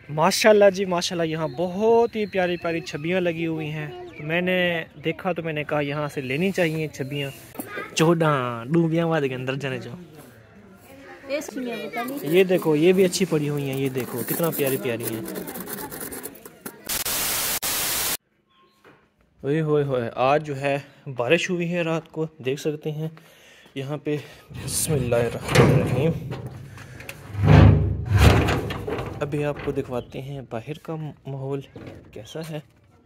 माशाल्लाह जी माशाल्लाह, यहाँ बहुत ही प्यारी प्यारी छबियाँ लगी हुई हैं। तो मैंने देखा तो मैंने कहा यहाँ से लेनी चाहिए छबियाँ। 14 डूबियाँ वाले के अंदर जाने जाओ। ये देखो, ये भी अच्छी पड़ी हुई हैं। ये देखो कितना प्यारी प्यारी हैं। ओए होए होए, आज जो है बारिश हुई है रात को, देख सकते हैं यहाँ पे। बिस्मिल्लाहिर्रहमानिर्रहीम। अभी आपको दिखवाते हैं बाहर का माहौल कैसा है।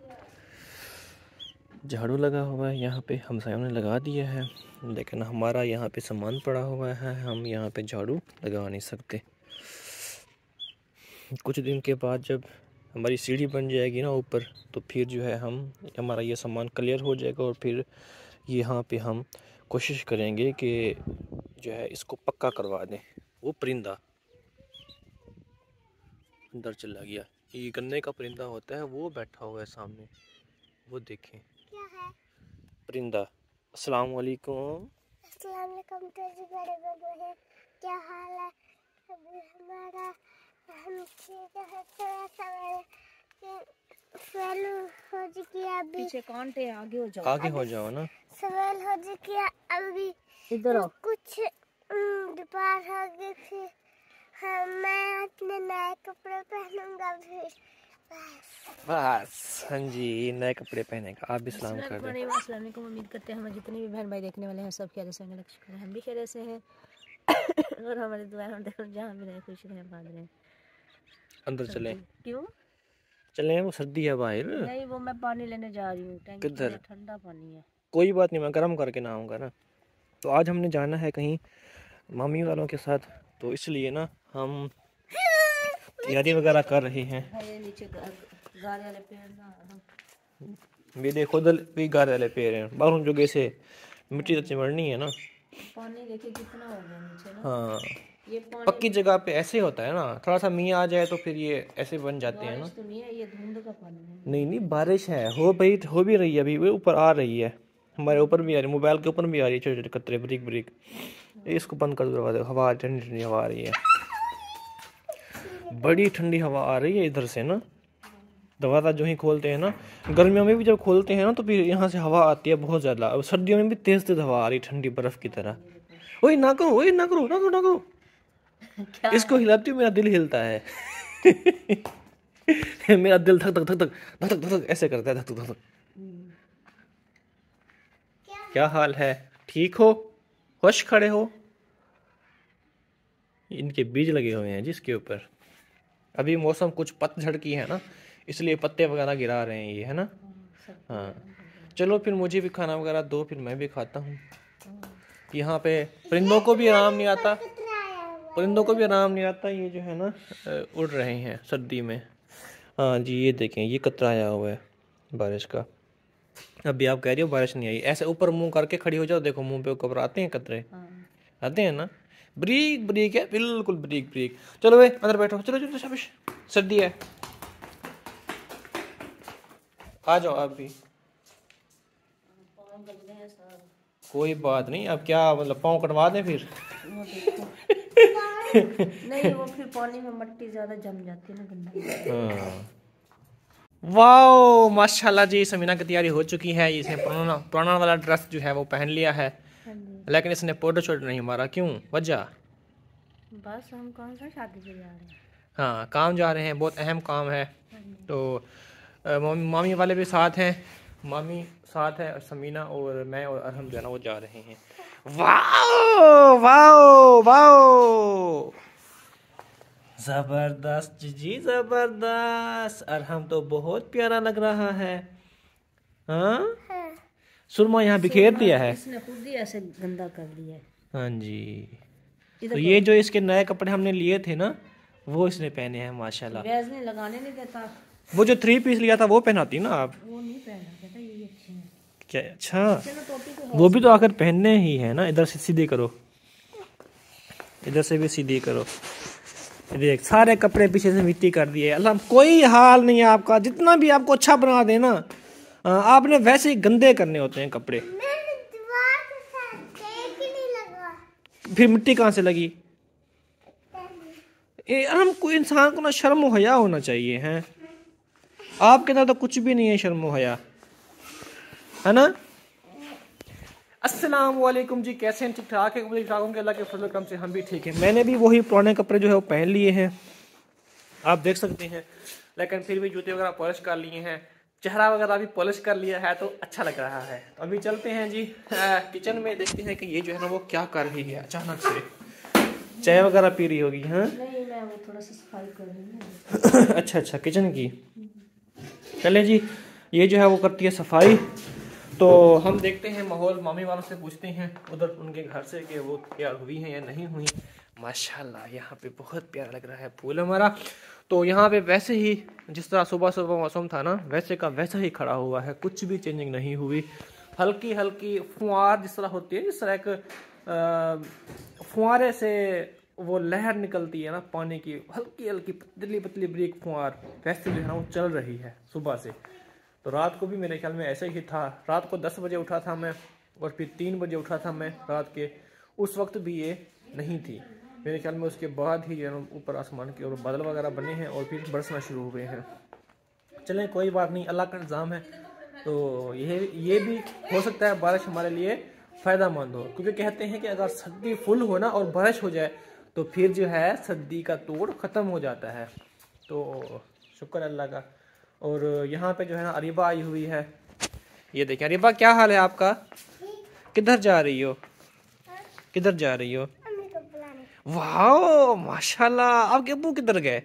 झाड़ू लगा हुआ है यहाँ पे, हमसायों ने लगा दिया है, लेकिन हमारा यहाँ पे सामान पड़ा हुआ है, हम यहाँ पे झाड़ू लगा नहीं सकते। कुछ दिन के बाद जब हमारी सीढ़ी बन जाएगी ना ऊपर, तो फिर जो है हमारा ये सामान क्लियर हो जाएगा और फिर यहाँ पे हम कोशिश करेंगे कि जो है इसको पक्का करवा दें। वो परिंदा अंदर चला गया, ये गन्ने का परिंदा होता है, वो बैठा हुआ है सामने, वो देखें क्या है परिंदा। अस्सलाम वालेकुम। अस्सलाम वालेकुम। तो बड़े बाबू है, क्या हाल है? अभी हमारा हम ठीक है, थोड़ा सा सवाल हो चुकी है। अभी पीछे कौन थे? आगे हो जाओ, आगे हो जाओ ना। सवाल हो चुकी है अभी, इधर आओ। कुछ दोपहर हो गई थी। हाँ, मैं अपने नए कपड़े पहनूंगा फिर बस। हाँ जी, नए कपड़े पहनेगा। आप भी सलाम कर दें। अस्सलामुअलैकुम। उम्मीद करते हैं हमारे जितने भी बहन भाई देखने वाले हैं सब खैरियत से होंगे, शुक्र है हम भी खैरियत से हैं। और हमारी दुआ हम देखो जहाँ भी रहे खुश रहें, आबाद रहें। अंदर चलें? क्यों चलें, वो सर्दी है बाहर। नहीं, वो मैं पानी लेने जा रही हूँ, टैंकी किधर? में ठंडा पानी है। कोई बात नहीं, मैं गर्म करके ना आऊँगा ना। तो आज हमने जाना है कहीं मामी वालों के साथ, तो इसलिए ना हम तैयारी वगैरह कर रहे हैं। नीचे गारे वाले पेड़ ना, मेरे खुद भी घर वाले पेड़ हैं, बाहरों जगह से मिट्टी तो चिमड़नी है ना। पानी देखिए कितना हो गया नीचे ना। हाँ, ये पानी पक्की जगह पे ऐसे होता है ना, थोड़ा सा मींह आ जाए तो फिर ये ऐसे बन जाते हैं ना। तो नहीं है, ये धुंध का पानी है। नहीं नहीं, बारिश है, हो भी रही है, अभी वो ऊपर आ रही है, हमारे ऊपर भी आ रही है, मोबाइल के ऊपर भी आ रही है, छोटे छोटे कतरे बरीक बरीक। इसको बंद कर दो, हवा ठंडी ठंडी हवा आ रही है, बड़ी ठंडी हवा आ रही है इधर से ना। दरवाज़ा जो ही खोलते हैं ना, गर्मियों में भी जब खोलते हैं ना, तो फिर यहाँ से हवा आती है बहुत ज़्यादा। अब सर्दियों में भी तेज़ तेज़ हवा आ रही, ठंडी बर्फ़ की तरह। ओए ना करो, ओए ना करो, ना करो, ना करो। इसको हिलाती हूँ, मेरा दिल हिलता है। मेरा दिल धक धक धक धक धक धक धक ऐसे करता है, धक धक धक। क्या हाल है? ठीक हो? खुश खड़े हो? इनके बीज लगे हुए हैं जिसके ऊपर। अभी मौसम कुछ पतझड़ की है ना, इसलिए पत्ते वगैरह गिरा रहे हैं ये, है ना। हाँ, चलो फिर मुझे भी खाना वगैरह दो, फिर मैं भी खाता हूँ। यहाँ पे परिंदों को भी आराम नहीं आता, परिंदों को भी आराम नहीं आता, ये जो है ना उड़ रहे हैं सर्दी में। हाँ जी, ये देखें, ये कतरा आया हुआ है बारिश का। अभी आप कह रही हो बारिश नहीं आई, ऐसे ऊपर मुंह करके खड़ी हो जाओ, देखो मुंह पे ऊपर आते हैं कतरे, आते हैं ना, ब्रीक ब्रीक है, बिल्कुल ब्रीक ब्रीक। चलो भाई अंदर बैठो, चलो चलो, शाबाश, सर्दी है, आ जाओ आप भी। कोई बात नहीं, अब क्या मतलब पाँव कटवा दें फिर? नहीं, वो फिर पानी में मिट्टी ज्यादा जम जाती है ना, गंदा। वाओ माशाल्लाह जी, समीना की तैयारी हो चुकी है। इसने पुराना वाला ड्रेस जो है वो पहन लिया है, लेकिन इसने फोटो शूट नहीं मारा। क्यों? वजह? बस हम कौन सा शादी पे जा रहे हैं। हाँ, काम जा रहे हैं, बहुत अहम काम है। तो मामी वाले भी साथ हैं, मामी साथ है, समीना और मैं और अरहम जो है ना वो जा रहे हैं। वाओ वाओ वाओ, जबरदस्त जी, जबरदस्त। अरहम तो बहुत प्यारा लग रहा है। हाँ, सुरमा यहाँ बिखेर दिया है, इसने खुद ही ऐसे गंदा कर दिया है। हाँ जी। तो ये जो इसके नए कपड़े हमने लिए थे ना, वो इसने पहने हैं माशाल्लाह। वैसे नहीं लगाने नहीं देता। वो जो 3 पीस लिया था वो पहनाती ना आप? वो नहीं पहना, कहता ये अच्छे हैं। क्या? अच्छा, वो भी तो आखिर पहनने ही है ना। इधर से सीधे करो, इधर से भी सीधे करो। देख, सारे कपड़े पीछे से मिट्टी कर दिए। अल्लाह, कोई हाल नहीं है आपका, जितना भी आपको अच्छा बना देना, आपने वैसे ही गंदे करने होते हैं कपड़े। फिर मिट्टी कहाँ से लगी? हमको इंसान को ना शर्म व हया होना चाहिए हैं। आपके अंदर तो कुछ भी नहीं है शर्म व हया, है ना। अस्सलाम वालेकुम जी, कैसे हैं? ठीक ठाक है? ठीक ठाक होंगे, अल्लाह के फजल करम से हम भी ठीक हैं। मैंने भी वही पुराने कपड़े जो है वो पहन लिए हैं, आप देख सकते हैं, लेकिन फिर भी जूते वगैरह पॉलिश कर लिए हैं, चेहरा वगैरह भी पॉलिश कर लिया है, तो अच्छा लग रहा है। तो अभी चलते हैं जी किचन में, देखते हैं कि ये जो है ना वो क्या कर रही है। अचानक से चाय वगैरह पी रही होगी। हाँ नहीं, मैं वो थोड़ा सा सफाई कर रही हूँ। अच्छा किचन की। चले जी, ये जो है वो करती है सफाई। तो हम देखते हैं माहौल, मामी वालों से पूछते हैं उधर उनके घर से कि वो तैयार हुई हैं या नहीं हुई। माशाल्लाह यहाँ पे बहुत प्यारा लग रहा है फूल हमारा। तो यहाँ पे वैसे ही जिस तरह सुबह सुबह मौसम था ना, वैसे का वैसा ही खड़ा हुआ है, कुछ भी चेंजिंग नहीं हुई। हल्की हल्की फुहार जिस तरह होती है, जिस तरह एक फुहारे से वो लहर निकलती है ना पानी की, हल्की हल्की पतली पतली ब्रीक फुहार, वैसे जो है ना वो चल रही है सुबह से। तो रात को भी मेरे ख्याल में ऐसे ही था। रात को 10 बजे उठा था मैं, और फिर 3 बजे उठा था मैं रात के, उस वक्त भी ये नहीं थी मेरे ख्याल में। उसके बाद ही जो है ऊपर आसमान की और बादल वगैरह बने हैं और फिर बरसना शुरू हुए हैं। चलें कोई बात नहीं, अल्लाह का इंतज़ाम है। तो ये भी हो सकता है बारिश हमारे लिए फ़ायदेमंद हो, क्योंकि कहते हैं कि अगर सर्दी फुल हो ना और बारिश हो जाए तो फिर जो है सर्दी का तोड़ ख़त्म हो जाता है। तो शुक्र अल्लाह का। और यहाँ पे जो है ना अरीबा आई हुई है, ये देखें। अरीबा क्या हाल है आपका? किधर जा रही हो? किधर जा रही हो? वाह माशाल्लाह, आपके अब्बू किधर गए?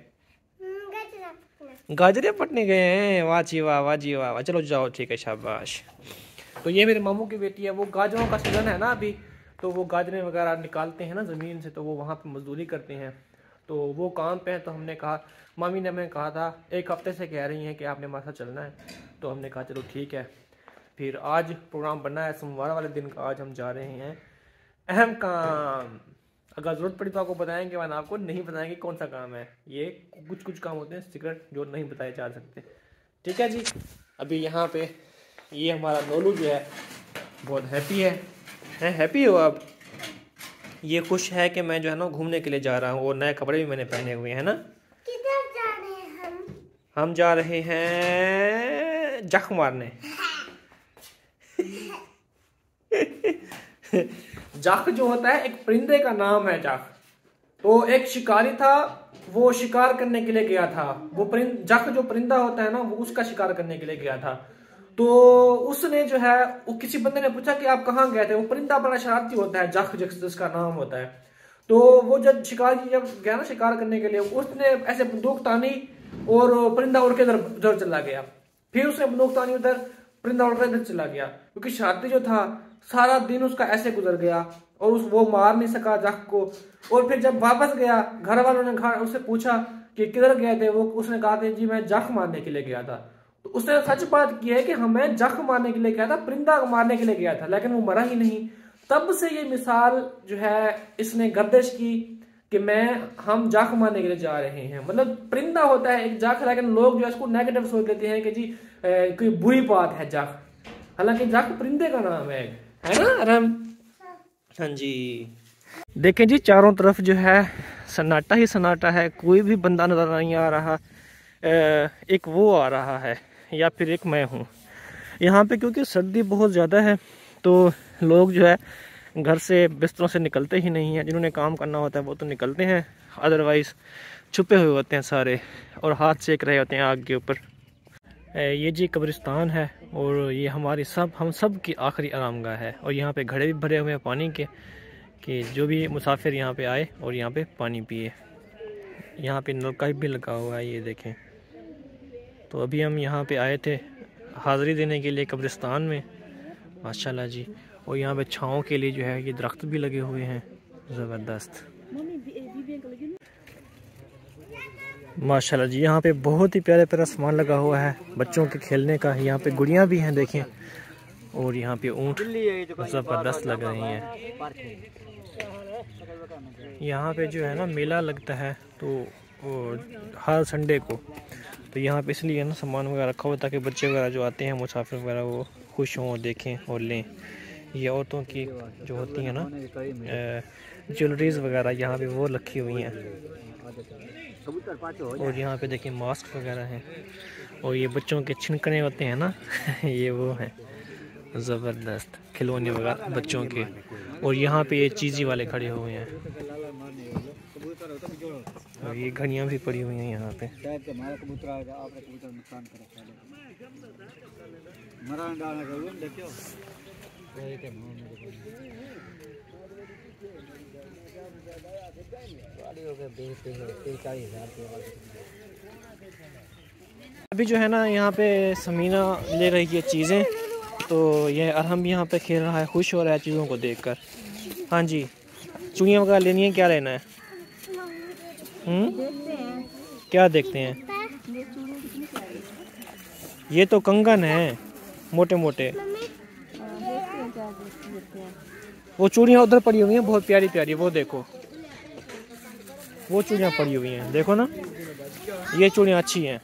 गाजरे पटने गए हैं। वाह जी वाह, वाह जी वाह। चलो जाओ, ठीक है, शाबाश। तो ये मेरे मामू की बेटी है, वो गाजरों का सीज़न है ना अभी, तो वो गाजरें वगैरह निकालते हैं ना ज़मीन से, तो वो वहाँ पे मजदूरी करते हैं, तो वो काम पे हैं। तो हमने कहा, मामी ने हमें कहा था, एक हफ्ते से कह रही हैं कि आपने हमारे साथ चलना है, तो हमने कहा चलो ठीक है। फिर आज प्रोग्राम बना है सोमवार वाले दिन का, आज हम जा रहे हैं अहम काम। अगर ज़रूरत पड़ी तो आपको बताएंगे, वरना आपको नहीं बताएंगे कौन सा काम है। ये कुछ काम होते हैं सीक्रेट जो नहीं बताए जा सकते, ठीक है जी। अभी यहाँ पे ये हमारा नोलू जो है बहुत हैप्पी है। हैप्पी हो आप? ये खुश है कि मैं जो है ना घूमने के लिए जा रहा हूँ, और नए कपड़े भी मैंने पहने हुए हैं ना। किधर जा रहे हैं हम जा रहे हैं जख मारने। जख जो होता है एक परिंदे का नाम है जख। तो एक शिकारी था, वो शिकार करने के लिए गया था। वो जख जो परिंदा होता है ना, वो उसका शिकार करने के लिए गया था। तो उसने जो है, वो किसी बंदे ने पूछा कि आप कहाँ गए थे। वो परिंदा बड़ा शरारती होता है, जख जिसका नाम होता है। तो वो जब शिकारी जब गया ना शिकार करने के लिए, उसने ऐसे बंदूक तानी और परिंदा उड़ के उधर चला गया। फिर उसने बंदूक तानी उधर, परिंदा उड़ के इधर चला गया। क्योंकि शरारती जो था, सारा दिन उसका ऐसे गुजर गया और वो मार नहीं सका जख को। और फिर जब वापस गया, घर वालों ने उससे पूछा कि किधर गए थे, वो उसने कहा था जी मैं जख मारने के लिए गया था। तो उसने सच बात की है कि हमें जख मारने के लिए गया था, परिंदा मारने के लिए गया था, लेकिन वो मरा ही नहीं। तब से ये मिसाल जो है इसने गर्दिश की कि हम जख मारने के लिए जा रहे हैं। मतलब परिंदा होता है एक जख, लेकिन लोग जो है इसको नेगेटिव सोच लेते हैं कि जी कोई बुरी बात है जख, हालांकि जख परिंदे का नाम है ना आराम। हाँ जी, देखें जी चारों तरफ जो है सन्नाटा ही सन्नाटा है, कोई भी बंदा नजर नहीं आ रहा। एक वो आ रहा है या फिर एक मैं हूँ यहाँ पे, क्योंकि सर्दी बहुत ज़्यादा है। तो लोग जो है घर से बिस्तरों से निकलते ही नहीं हैं। जिन्होंने काम करना होता है वो तो निकलते हैं, अदरवाइज़ छुपे हुए होते हैं सारे और हाथ सेक रहे होते हैं आग के ऊपर। ये जी कब्रिस्तान है और ये हम सब की आखिरी आरामगाह है। और यहाँ पे घड़े भी भरे हुए हैं पानी के, कि जो भी मुसाफिर यहाँ पे आए और यहाँ पे पानी पिए। यहाँ पे नलका भी लगा हुआ है, ये देखें। तो अभी हम यहाँ पे आए थे हाज़िरी देने के लिए कब्रिस्तान में, माशाल्लाह जी। और यहाँ पे छाँव के लिए जो है ये दरख्त भी लगे हुए हैं, ज़बरदस्त माशाल्लाह जी। यहाँ पे बहुत ही प्यारे प्यारा सामान लगा हुआ है बच्चों के खेलने का। यहाँ पे गुड़ियाँ भी हैं देखें, और यहाँ पे ऊँट ज़बरदस्त लग रही हैं। यहाँ पे जो है ना मेला लगता है, तो हर संडे को। तो यहाँ पे इसलिए ना सामान वगैरह रखा हुआ ताकि बच्चे वगैरह जो आते हैं मुसाफिर वगैरह वो खुश हों, देखें और लें। ये औरतों की जो होती हैं ना ज्वेलरीज़ वगैरह यहाँ पे वो रखी हुई हैं। और यहाँ पे देखिए मास्क वगैरह हैं और ये बच्चों के छिनकने होते हैं ना ये वो हैं ज़बरदस्त खिलौने वगैरह बच्चों के। और यहाँ पे ये चीज़ी वाले खड़े हुए हैं और ये घड़ियाँ भी पड़ी हुई हैं यहाँ पे। अभी जो है ना यहाँ पे समीना ले रही है चीज़ें, तो ये अरहम यहाँ पे खेल रहा है, खुश हो रहा है चीज़ों को देखकर। हाँ जी, चूड़ियाँ वगैरह लेनी है, क्या लेना है? क्या देखते हैं? ये तो कंगन है मोटे मोटे, वो चूड़ियाँ उधर पड़ी हुई हैं बहुत प्यारी प्यारी, वो देखो वो चूड़ियाँ पड़ी हुई हैं, देखो ना ये चूड़ियाँ अच्छी हैं,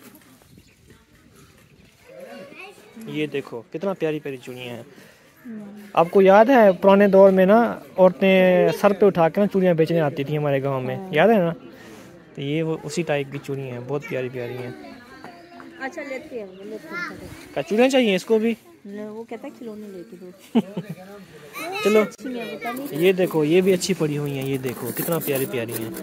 ये देखो कितना प्यारी प्यारी चूड़ियाँ हैं। आपको याद है पुराने दौर में ना औरतें सर पे उठा के ना चूड़ियाँ बेचने आती थी हमारे गांव में, याद है ना? तो ये वो उसी टाइप की चूड़ियाँ हैं, बहुत प्यारी प्यारी हैं। अच्छा लेते हैं क्या चूड़ियाँ चाहिए इसको भी? वो कहता है खिलौने लेके दो। चलो ये देखो ये भी अच्छी पड़ी हुई हैं, ये देखो कितना प्यारी प्यारी हैं।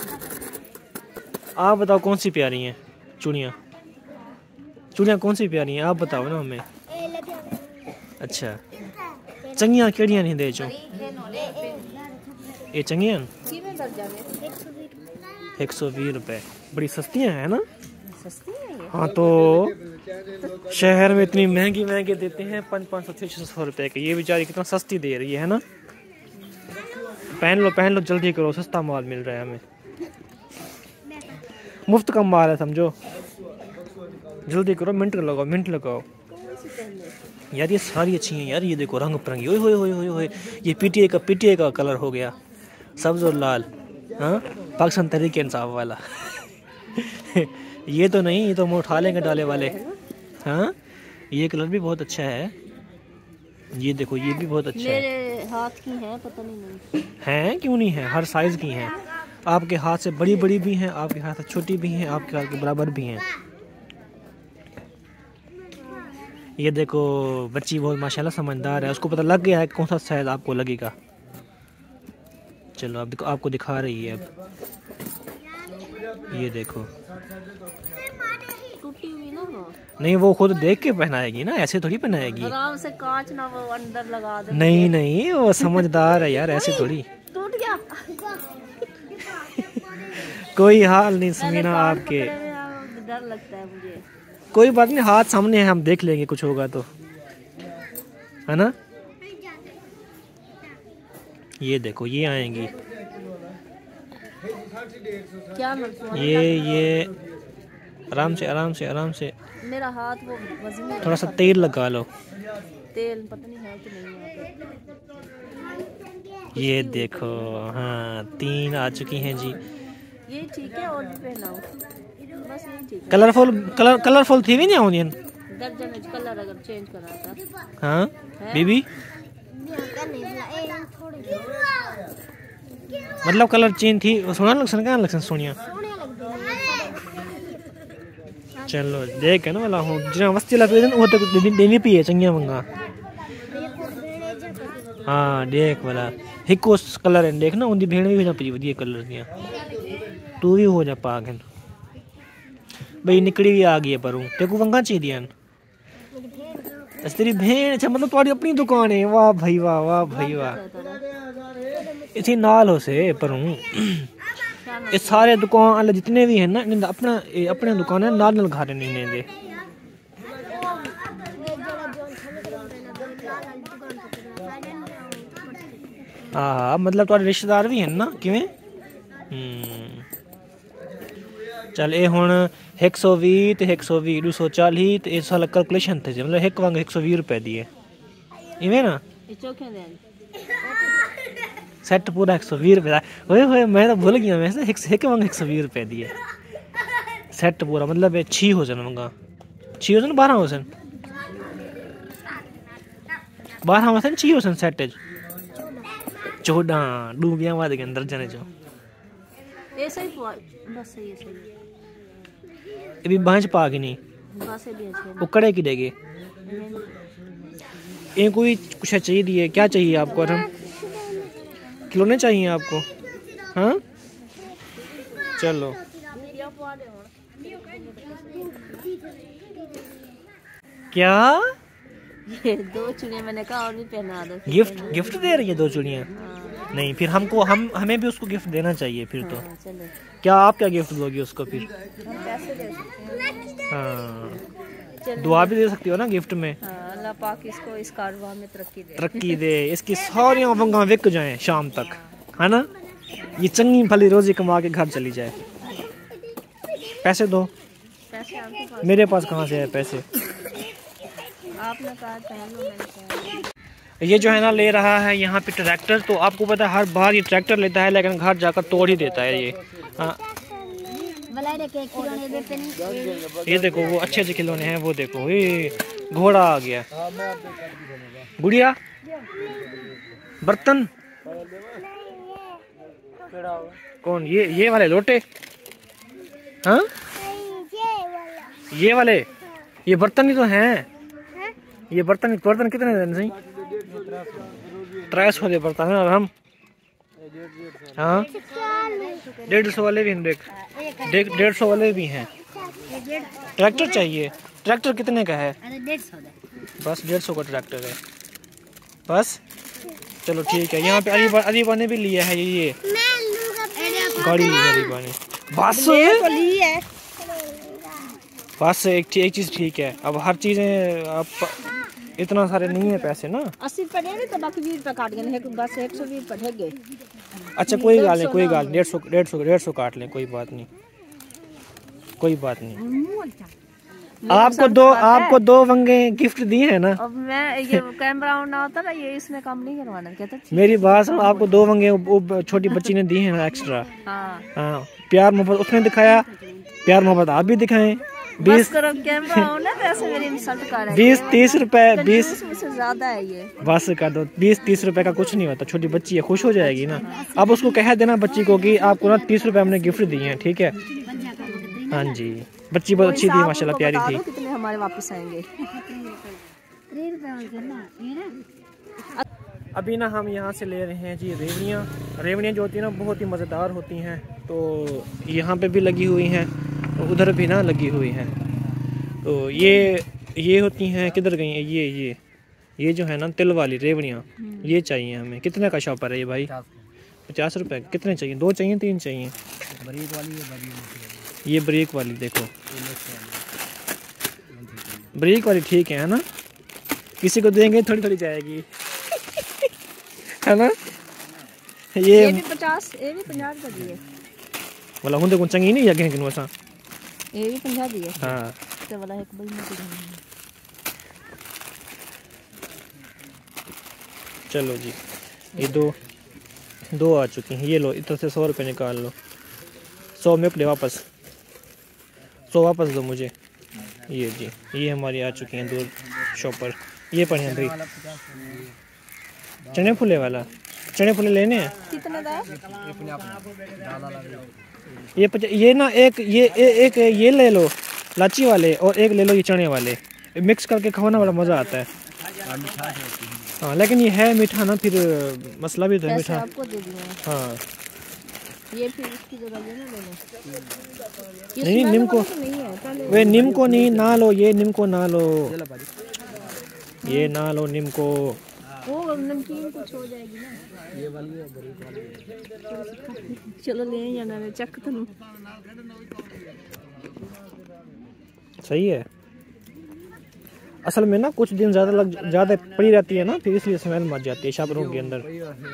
आप बताओ कौन सी प्यारी हैं चूड़ियाँ? चूड़ियाँ कौन सी प्यारी हैं आप बताओ ना हमें। अच्छा चंगियाँ केड़ियाँ नहीं दे चो ये चंगियाँ 120 रुपये, बड़ी सस्तियाँ हैं ना? हाँ तो शहर में इतनी महंगी महंगी देते हैं 500-600 रुपये के, ये बेचारी कितना सस्ती दे रही है ना? पहन लो जल्दी करो, सस्ता माल मिल रहा है हमें, मुफ्त का माल है समझो, जल्दी करो, मिनट लगाओ यार। ये सारी अच्छी हैं यार, ये देखो रंग बिरंगी, ओए होए होए होए होए, ये पीटीए का कलर हो गया, सब्ज और लाल, हाँ पाकिस्तान तहरीक इंसाफ वाला ये तो नहीं, ये तो मुँह उठा लेंगे डाले वाले। हाँ ये कलर भी बहुत अच्छा है, ये देखो ये भी बहुत अच्छा है। मेरे हाथ की है पता नहीं हैं क्यों नहीं है, हर साइज की हैं, आपके हाथ से बड़ी बड़ी भी हैं, आपके हाथ से छोटी भी हैं, आपके हाथ के बराबर भी हैं। ये देखो बच्ची बहुत माशाल्लाह समझदार है, उसको पता लग गया है कौन सा साइज आपको लगेगा। चलो अब आपको दिखा रही है, अब ये देखो टूटी हुई ना वो, नहीं वो खुद देख के पहनाएगी ना, ऐसे थोड़ी पहनाएगी, आराम से कांच ना वो अंदर लगा दे। नहीं वो समझदार है यार, ऐसे थोड़ी। टूट गया कोई हाल नहीं समीना आपके, डर लगता है मुझे। कोई बात नहीं, हाथ सामने है, हम देख लेंगे कुछ होगा तो, है ना? ये देखो ये आएंगी, क्या ये आराम से मेरा हाथ वो वजन है, थोड़ा सा तेल लगा लो, तेल पता नहीं है कि नहीं है। ये देखो हाँ 3 आ चुकी हैं जी। ये ठीक है और भी पहनाओ, बस यही ठीक है। कलरफुल थी भी नहीं ऑनियन, दर्जन कलर अगर चेंज करा था। हाँ बीबी मतलब कलर चेंज थी, सोना लक्षण सोनिया। चलो देख ना वाला हूँ जिना वस्ती ला पे वो तो देनी पी है चंगिया मंगा। हाँ देख वाला हिको कलर है, देख ना उनकी भेड़ भी हो जा पी वधिया कलर दियां, तू भी हो जा पागल भाई, निकली भी आ गई है पर ते को वंगा चाहिए तेरी भेड़। अच्छा मतलब तुम्हारी अपनी दुकान है, वाह भाई वाह इसी नाल हो से पर ये सारे दुकान वाले जितने भी हैं ना अपने दुकान है नाल घर नहीं दे। हाँ मतलब तुम्हारे रिश्तेदार भी हैं ना किवें? चल ये हुण 120 ते 120 240 ते इस वाला कैलकुलेशन थे मतलब एक वांग 120 रुपए दी है इवें ना सेट पूरा 120 रुपए। ओए मैं तो भूल गया, वैसे एक वांग 120 रुपए दी है सेट पूरा, मतलब 6 हो जान मंगा 6 हो जान 12 हो जान 12 हो जान 6 हो जान सेट 14 डूबियां बाद के अंदर जाने जो ऐसे ही बस सही है, सही है। अभी बांझ पा के नहीं बस ये भी अच्छे वो कड़े की देगे ये कोई कुछ चाहिए दिए। क्या चाहिए आपको? और हम खिलौने चाहिए आपको? हाँ चलो। क्या ये 2 चूड़ियां मैंने कहा और भी पहना दो। गिफ्ट दे रही है 2 चूड़ियाँ? नहीं फिर हमें भी उसको गिफ्ट देना चाहिए फिर तो। चलो क्या आप क्या गिफ्ट दोगे उसको फिर? हम पैसे दे सकते हैं। हाँ दुआ भी दे सकती हो ना गिफ्ट में। हाँ, अल्लाह पाक इसको इस कारवां में तरक्की दे, इसकी सारी वंगा बिक जाएं शाम तक, है ना? ये चंगी भली रोजी कमा के घर चली जाए। पैसे दो। पैसे आपके पास? मेरे पास कहाँ से है पैसे? आपने कहा पहन लो, मैंने कहा। ये जो है ना ले रहा है यहाँ पे ट्रैक्टर। तो आपको पता है हर बार ये ट्रैक्टर लेता है लेकिन घर जाकर तोड़ ही देता है ये। हाँ ये देखो वो अच्छे अच्छे खिलौने हैं। वो देखो ये घोड़ा आ गया। गुड़िया बर्तन कौन? ये वाले लोटे? हाँ ये वाले ये बर्तन ही तो हैं। ये बर्तन कितने दिन से? 300 वाले बर्तन है। और हम हाँ 150 वाले भी हैं। देख 150 वाले भी हैं। ट्रैक्टर चाहिए? ट्रैक्टर कितने का है? बस 150 का ट्रैक्टर है बस। चलो ठीक है। यहाँ पे अरीबा ने भी लिया है ये गाड़ी ली है अरीबा ने। बस एक चीज ठीक है। अब हर चीजें आप इतना सारे नहीं है पैसे ना। 80 रुपए देंगे तो बाकी 20 रुपए काट गए। बस 120 रुपए देंगे। अच्छा कोई गाल नहीं, कोई गाल 150 काट लें, कोई बात नहीं, कोई बात नहीं। आपको 2 वंगे गिफ्ट दिए हैं ना। अब मैं ये कैमरा ऑन ना होता ना, ये इसमें काम नहीं करवाना। कहता मेरी बात सुनो, आपको 2 वंगे वो छोटी बच्ची ने दिए हैं ना एक्स्ट्रा। हाँ प्यार मोहब्बत उसने दिखाया, प्यार मोहब्बत आप भी दिखाएं। 20 कैमरा ऑन है तो ऐसे मेरी इंसल्ट कर रहे हैं। 20-30 रुपए 20 से ज्यादा है ये। बस कर दो। 20-30 रुपए का कुछ नहीं होता। छोटी बच्ची है, खुश हो जाएगी ना। अब उसको कह देना बच्ची को कि आपको ना 30 रुपए हमने गिफ्ट दिए हैं, ठीक है? हाँ जी बच्ची बहुत अच्छी थी माशाल्लाह, प्यारी थी। कितने हमारे वापस आएंगे? अभी ना हम यहाँ से ले रहे हैं जी रेवड़ियाँ जो होती हैं ना बहुत ही मज़ेदार होती हैं। तो यहाँ पे भी लगी हुई हैं, उधर भी ना लगी हुई हैं। तो ये होती हैं। किधर गई हैं ये जो है ना तिल वाली रेवड़ियाँ, ये चाहिए हमें। कितने का शॉपर है ये भाई? 50 रुपये। कितने चाहिए? 2 चाहिए 3 चाहिए? ये ब्रेक वाली देखो, ब्रेक वाली ठीक है ना? किसी को देंगे थोड़ी जाएगी है ना? ये भी 50 रुपए दिए। वाला हुंदे को चंगी नहीं लगे किन वसा। ये भी 50 दिए। हां तो वाला एक बड़ी मोटी। चलो जी ये दो आ चुकी हैं। ये लो इधर से 100 रुपये निकाल लो। 100 में अपने वापस 100 वापस दो मुझे। ये जी ये हमारी आ चुकी हैं 2 शॉपर। ये पड़े हैं भाई चने फुले वाला। चने फुले लेने हैं। कितने का है? ये ना एक ये ले लो लाची वाले और एक ले लो ये चने वाले। मिक्स करके खाना बड़ा मज़ा आता है। हाँ लेकिन ये है मीठा ना, फिर मसला भी तो है मीठा। आपको दे दिए। हाँ ये फिर इसकी जगह ये ना ले लो। नहीं नीम को वे नीम को नहीं ना लो। ये नीम को ना लो, ये ना लो नीम को। वो नमकीन कुछ हो जाएगी ना। ये वाली चलो ले जाना है चक तनु। सही है। असल में ना कुछ दिन ज़्यादा पड़ी रहती है ना, फिर इसलिए स्मेल मच जाती है शापरों के अंदर।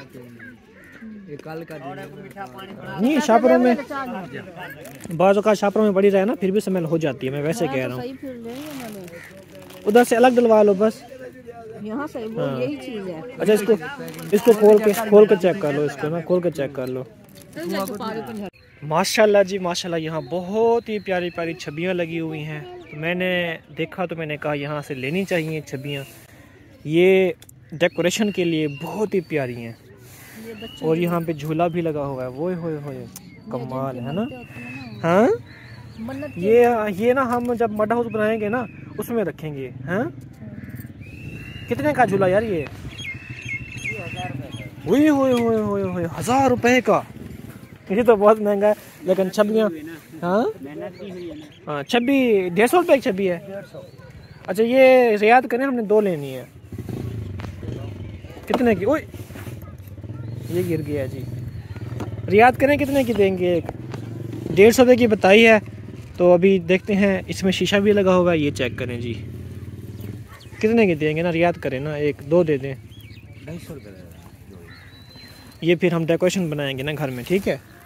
नहीं शापरों में बाज़ का शापरों में पड़ी रहे ना फिर भी स्मेल हो जाती है। मैं वैसे कह रहा हूँ उधर से अलग डलवा लो बस। यहाँ से वो यही चीज है। अच्छा इसको खोल के चेक कर लो। इसको ना खोल के चेक कर लो। माशाल्लाह जी माशाल्लाह। यहाँ बहुत ही प्यारी प्यारी छबियाँ लगी हुई हैं। तो मैंने देखा तो मैंने कहा यहाँ से लेनी चाहिए छबियाँ। ये डेकोरेशन के लिए बहुत ही प्यारी हैं। और यहाँ पे झूला भी लगा हुआ है। वो होए कमाल है ना। हाँ ये ना हम जब मड हाउस बनाएंगे ना उसमें रखेंगे। हाँ कितने का झूला यार ये? 1000 रुपए का? ये तो बहुत महंगा है। लेकिन छब्बियाँ, हाँ हाँ, 150 रुपए की छब्बी है। अच्छा ये रियाद करें, हमने 2 लेनी है। कितने की? ओए ये गिर गया जी। रियाद करें कितने की देंगे? एक 150 रुपए की बताई है। तो अभी देखते हैं, इसमें शीशा भी लगा होगा, ये चेक करें जी। कितने की देंगे ना? रियाद करें ना, 1-2 दे दें। 250 रुपये। ये फिर हम डेकोरेशन बनाएंगे ना घर में, ठीक है।